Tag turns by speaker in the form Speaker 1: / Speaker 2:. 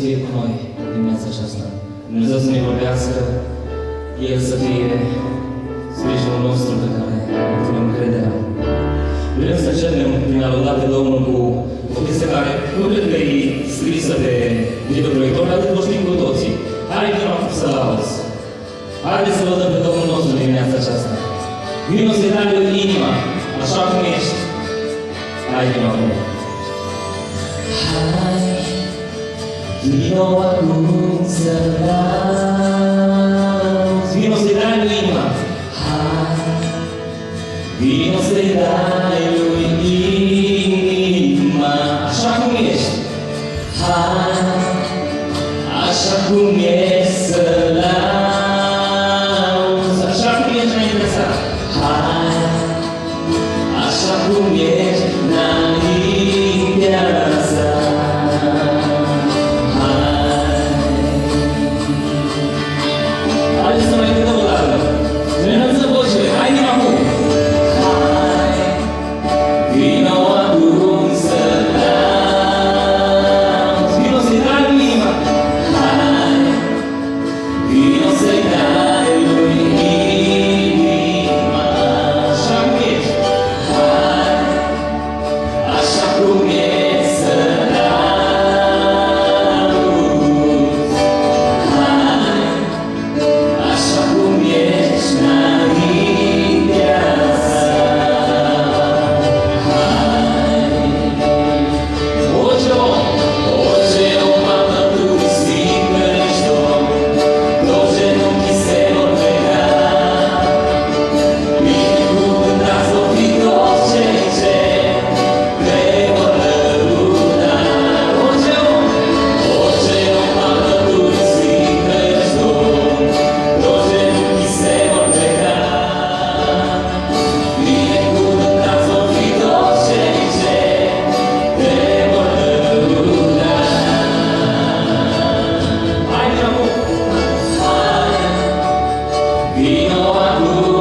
Speaker 1: fie cu noi dimineața aceasta. Dumnezeu să ne vorbească, El să fie sprijinul nostru pe care îl punem încrederea. Vrem să începem prin a lăuda pe Domnul cu o piesă care nu cred că e scrisă pe videoproiector, dar o știm cu toții. Hai din nou să lauzi. Haideți să lăudăm pe Domnul nostru dimineața aceasta. Vino să-i dai lui inima, așa cum ești. Hai din nou. Hai, vino acum să lauzi. Vino să-i dai lui inima. Hai, vino să-i dai lui inima, așa cum ești. Hai, așa cum ești să lauzi, așa cum ești înainte sa. Hai, așa cum ești înaintea sa. Haideți să mai cântăm o dată. Să ne înălțăm vocile. Hai, vino acum. Hai, vino acum să lauzi. Vino să-i dai lui inima. Hai, vino să-i dai lui inima. Așa cum ești. Hai, așa cum ești să lauzi. Hai, așa cum ești înaintea sa. Hai, orice om va mărturisi că ești Domn, toți genunchii se vor pleca. Binecuvântați vor fi toți cei ce te vor lăuda. Orice om va mărturisi că ești Domn, toți genunchii se vor pleca. Binecuvântați vor fi toți cei ce te vor lăuda. Hai, vino acum! Hai, vino acum!